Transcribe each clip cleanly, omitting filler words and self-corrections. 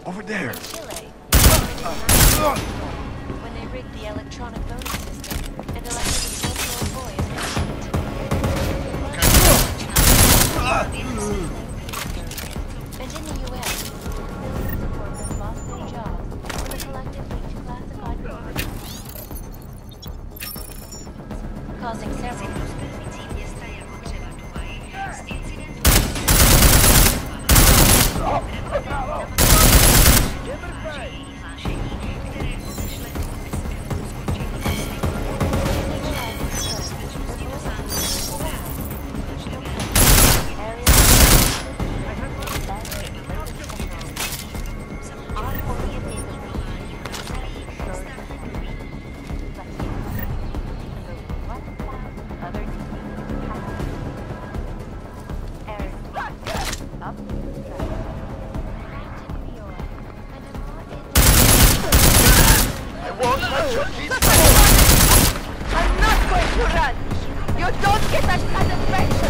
Over there. In Chile, when they rigged the electronic voting system and elected a 12-year-old boy as president. And in the U.S., millions of workers lost their jobs when the collective leaked classified information, causing several I'm not going to run! You don't get that satisfaction!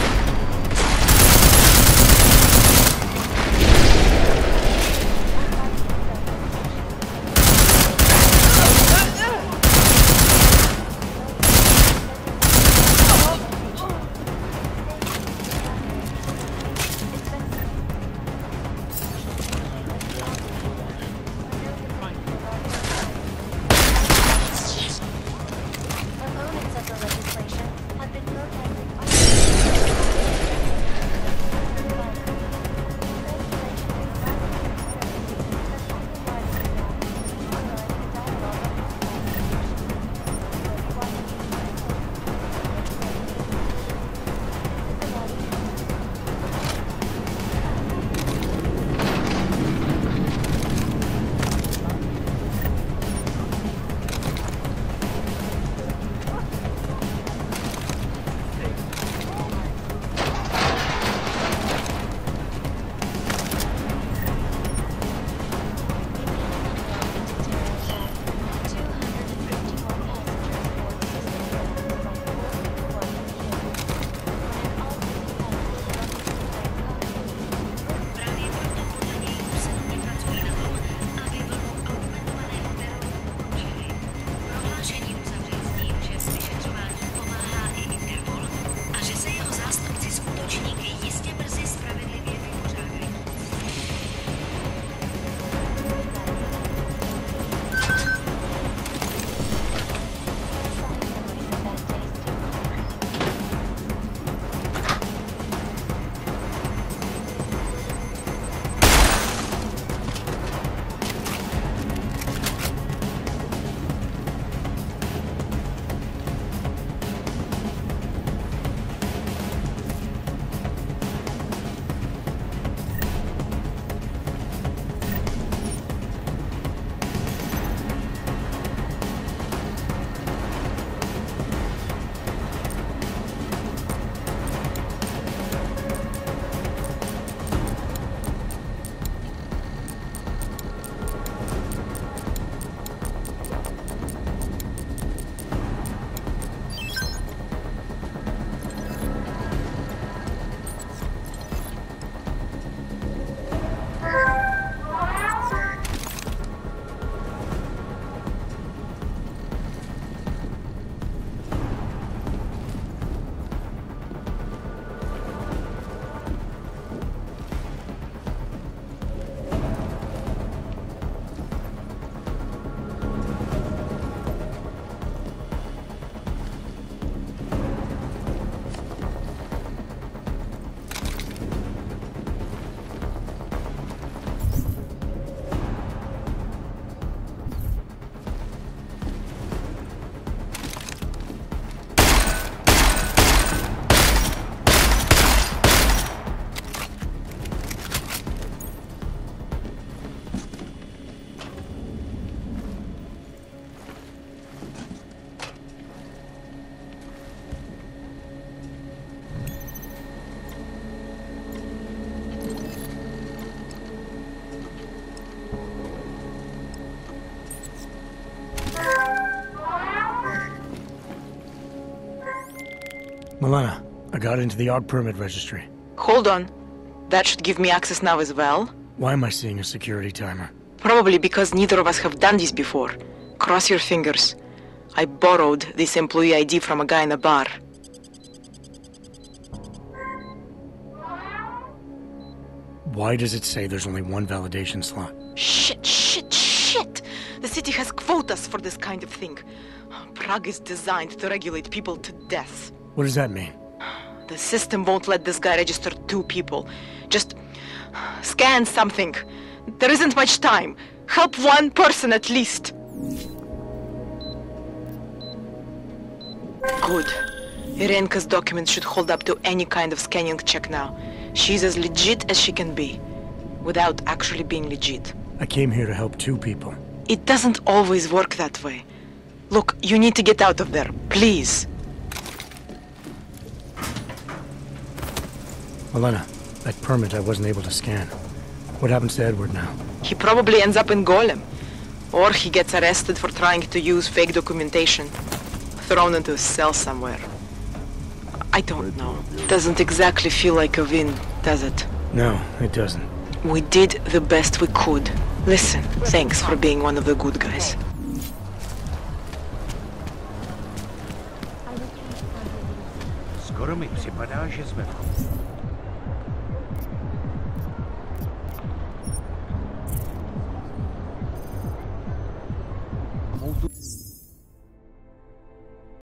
opponents of the legislation have been protesting. Milena, I got into the ARC permit registry. Hold on. That should give me access now as well. Why am I seeing a security timer? Probably because neither of us have done this before. Cross your fingers. I borrowed this employee ID from a guy in a bar. Why does it say there's only one validation slot? Shit! The city has quotas for this kind of thing. Prague is designed to regulate people to death. What does that mean? The system won't let this guy register 2 people. Just scan something. There isn't much time. Help 1 person at least. Good. Irenka's documents should hold up to any kind of scanning check now. She's as legit as she can be, without actually being legit. I came here to help 2 people. It doesn't always work that way. Look, you need to get out of there, please. Elena, that permit I wasn't able to scan. What happens to Edward now? He probably ends up in Golem. Or he gets arrested for trying to use fake documentation. Thrown into a cell somewhere. I don't know. Doesn't exactly feel like a win, does it? No, it doesn't. We did the best we could. Listen, thanks for being one of the good guys. Skoro mi připadá, že jsme